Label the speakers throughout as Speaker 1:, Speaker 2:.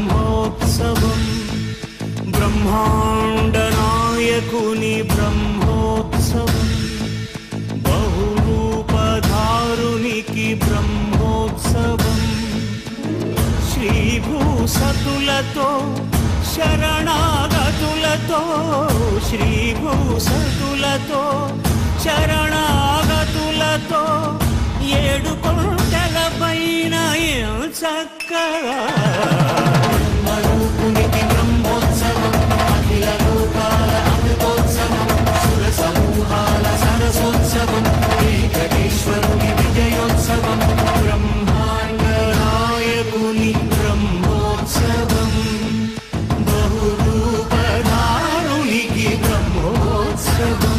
Speaker 1: బ్రహ్మోత్సవం బ్రహ్మాండ నాయకుని బ్రహ్మోత్సవం బహురూపధారునికి బ్రహ్మోత్సవం శ్రీభూసతులతో శరణాగతులతో శ్రీభూసతులతో శరణాగతులతో ఏడు కొండల పైన చక్కగా బ్రహ్మరూపునికి బ్రహ్మోత్సవం అఖిల లోకాల అమృతోత్సవం సుర సమూహాల సరసోత్సవం వెంకటేశ్వరుని విజయోత్సవం బ్రహ్మాండ నాయకుని బ్రహ్మోత్సవం బహురూపధారునికి బ్రహ్మోత్సవం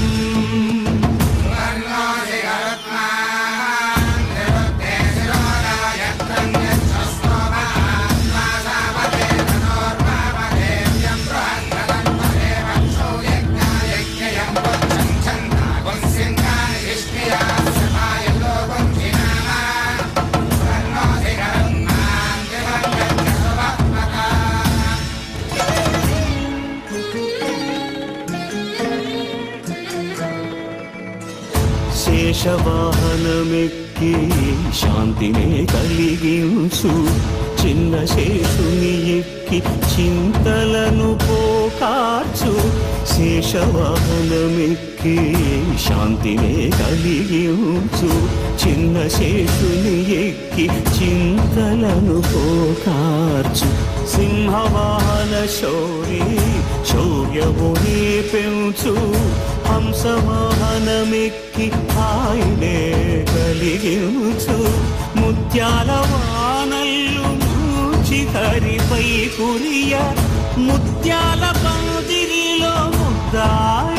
Speaker 1: శేషవాహనమెక్కి శాంతినే కలిగించు చిన్న శేషుని ఎక్కి చింతలను పోకార్చు శేషవాహనమెక్కి శాంతినే కలిగించు చిన్న శేషుని ఎక్కి చింతలను పోకార్చు సింహవాహన శౌరి శౌర్యముని పెంచు హంసవాహనమెక్కి హాయినే కలిగించు ముత్యాల వానల్లు మూచి హరిపై కురియ ముత్యాల పందిరిలో ముద్దా